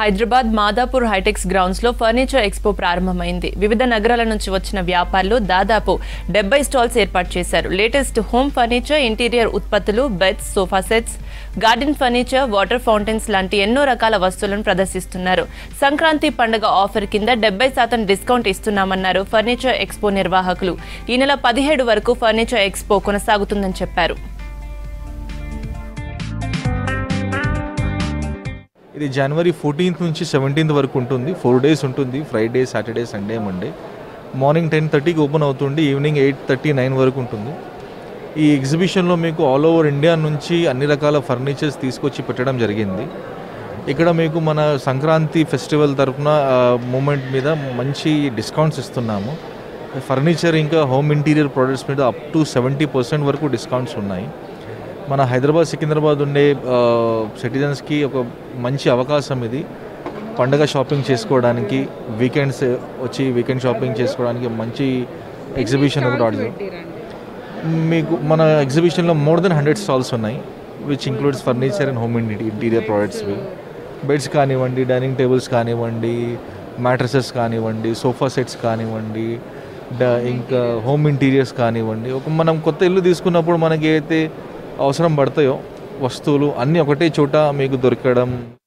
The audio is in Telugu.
హైదరాబాద్ మాదాపూర్ హైటెక్స్ గ్రౌండ్స్ లో ఫర్నిచర్ ఎక్స్పో ప్రారంభమైంది. వివిధ నగరాల నుంచి వచ్చిన వ్యాపారులు దాదాపు 70 స్టాల్స్ ఏర్పాటు చేశారు. లేటెస్ట్ హోమ్ ఫర్నిచర్, ఇంటీరియర్ ఉత్పత్తులు, beds, sofa sets, garden furniture, water fountains లాంటి ఎన్నో రకాల వస్తువులను ప్రదర్శిస్తున్నారు. సంక్రాంతి పండుగ ఆఫర్ కింద 70% డిస్కౌంట్ ఇస్తున్నామన్నారు ఫర్నిచర్ ఎక్స్పో నిర్వాహకులు. ఈ నెల 17 వరకు ఫర్నిచర్ ఎక్స్పో కొనసాగుతుందని చెప్పారు. ఇది జనవరి 14th నుంచి 17th వరకు ఉంటుంది. 4 days ఉంటుంది. Friday, Saturday, Sunday, Monday. Morning 10:30కి ఓపెన్ అవుతుంది. ఈవినింగ్ 8:30-9 వరకు ఉంటుంది. ఈ ఎగ్జిబిషన్లో మీకు ఆల్ ఓవర్ ఇండియా నుంచి అన్ని రకాల ఫర్నిచర్స్ తీసుకొచ్చి పెట్టడం జరిగింది. ఇక్కడ మీకు మన సంక్రాంతి ఫెస్టివల్ తరఫున మూమెంట్ మీద మంచి డిస్కౌంట్స్ ఇస్తున్నాము. ఫర్నిచర్ ఇంకా హోమ్ ఇంటీరియర్ ప్రోడక్ట్స్ మీద అప్ టు 70% వరకు డిస్కౌంట్స్ ఉన్నాయి. మన హైదరాబాద్, సికింద్రాబాద్ ఉండే సిటిజన్స్కి ఒక మంచి అవకాశం ఇది. పండగ షాపింగ్ చేసుకోవడానికి, వీకెండ్స్ వచ్చి వీకెండ్ షాపింగ్ చేసుకోవడానికి మంచి ఎగ్జిబిషన్ ఒకటి ఆర్డర్. మీకు మన ఎగ్జిబిషన్లో మోర్ దెన్ 100 స్టాల్స్ ఉన్నాయి, which includes furniture and home interior ప్రోడక్ట్స్వి. బెడ్స్ కానివ్వండి, డైనింగ్ టేబుల్స్ కానివ్వండి, మ్యాట్రసెస్ కానివ్వండి, సోఫా సెట్స్ కానివ్వండి, ఇంకా హోమ్ ఇంటీరియర్స్ కానివ్వండి. మనం కొత్త ఇల్లు తీసుకున్నప్పుడు మనకి అయితే అవసరం పడతాయో వస్తువులు అన్నీ ఒకటే చోట మీకు దొరకడం